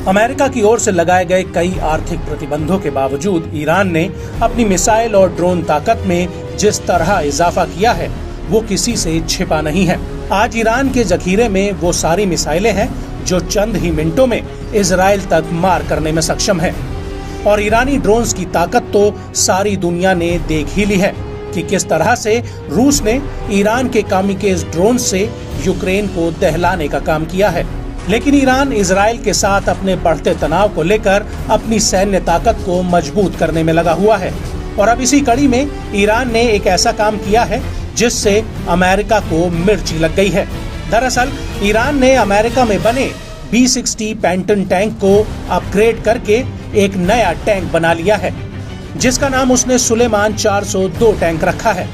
America की ओर से लगाए गए कई आर्थिक प्रतिबंधों के बावजूद ईरान ने अपनी मिसाइल और ड्रोन ताकत में जिस तरह इजाफा किया है वो किसी से छिपा नहीं है। आज ईरान के जखीरे में वो सारी मिसाइलें हैं जो चंद ही मिनटों में इजराइल तक मार करने में सक्षम है। और ईरानी ड्रोन्स की ताकत तो सारी दुनिया ने देख ही ली है कि किस तरह से रूस ने ईरान के कामिकेज ड्रोन से यूक्रेन को दहलाने का काम किया है। लेकिन ईरान इजराइल के साथ अपने बढ़ते तनाव को लेकर अपनी सैन्य ताकत को मजबूत करने में लगा हुआ है। और अब इसी कड़ी में ईरान ने एक ऐसा काम किया है जिससे अमेरिका को मिर्ची लग गई है। दरअसल ईरान ने अमेरिका में बने B-60 पैंटन टैंक को अपग्रेड करके एक नया टैंक बना लिया है, जिसका नाम उसने सुलेमान 402 टैंक रखा है।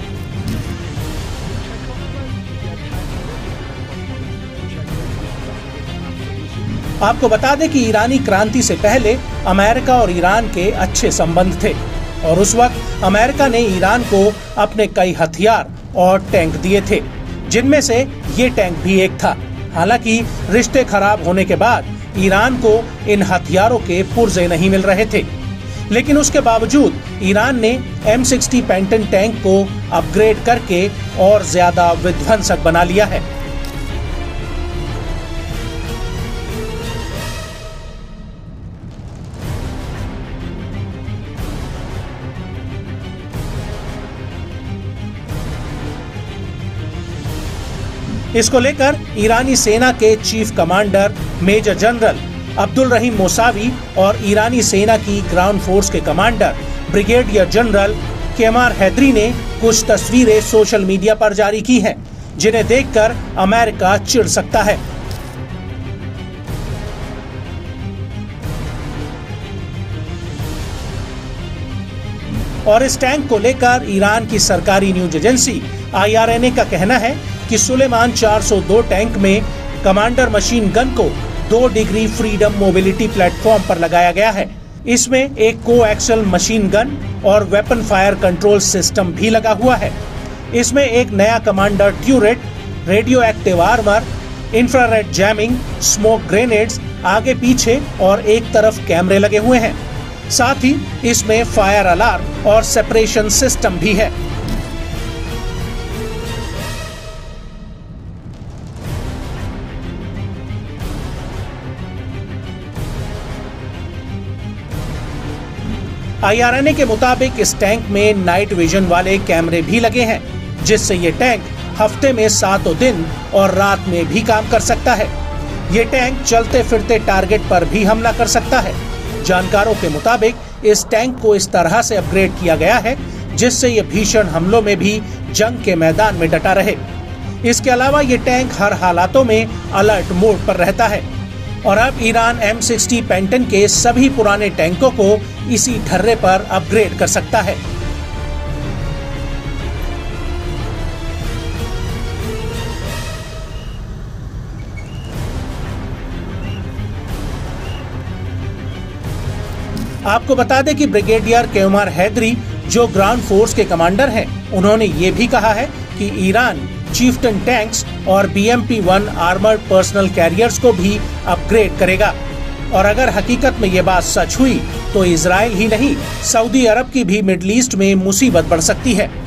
आपको बता दें कि ईरानी क्रांति से पहले अमेरिका और ईरान के अच्छे संबंध थे और उस वक्त अमेरिका ने ईरान को अपने कई हथियार और टैंक दिए थे, जिनमें से ये टैंक भी एक था। हालांकि रिश्ते खराब होने के बाद ईरान को इन हथियारों के पुर्जे नहीं मिल रहे थे, लेकिन उसके बावजूद ईरान ने M60 पैंटन टैंक को अपग्रेड करके और ज्यादा विध्वंसक बना लिया है। इसको लेकर ईरानी सेना के chief commander major general Abdul Rahim Mousavi और ईरानी सेना की ग्राउंड फोर्स के commander brigadier general Kiomars Heydari ने कुछ तस्वीरें सोशल मीडिया पर जारी की हैं, जिन्हें देखकर अमेरिका चिढ़ सकता है। और इस टैंक को लेकर ईरान की सरकारी न्यूज एजेंसी IRNA का कहना है कि सुलेमान 402 टैंक में कमांडर मशीन गन को 2 डिग्री फ्रीडम मोबिलिटी प्लेटफॉर्म पर लगाया गया है। इसमें एक कोएक्सल मशीन गन और वेपन फायर कंट्रोल सिस्टम भी लगा हुआ है। इसमें एक नया commander turret, radio active armour, infrared jamming, smoke grenades, आगे पीछे और एक तरफ कैमरे लगे हुए हैं। साथ ही इसमें फायर अलार्म और सेपरेशन सिस्टम भी है। IRNA के मुताबिक इस टैंक में नाइट विजन वाले कैमरे भी लगे हैं, जिससे ये टैंक हफ्ते में 7 दिन और रात में भी काम कर सकता है। ये टैंक चलते फिरते टारगेट पर भी हमला कर सकता है। जानकारों के मुताबिक इस टैंक को इस तरह से अपग्रेड किया गया है जिससे ये भीषण हमलों में भी जंग के मैदान में डटा रहे। इसके अलावा ये टैंक हर हालातों में अलर्ट मोड पर रहता है। और अब ईरान M60 पैंटन के सभी पुराने टैंकों को इसी ढर्रे पर अपग्रेड कर सकता है। आपको बता दें कि ब्रिगेडियर केमार हैदरी, जो ग्राउंड फोर्स के कमांडर हैं, उन्होंने ये भी कहा है कि ईरान चीफ्टन टैंक्स और BMP-1 आर्मर्ड पर्सनल कैरियर्स को भी अपग्रेड करेगा। और अगर हकीकत में ये बात सच हुई तो इजराइल ही नहीं, सऊदी अरब की भी मिडिल ईस्ट में मुसीबत बढ़ सकती है।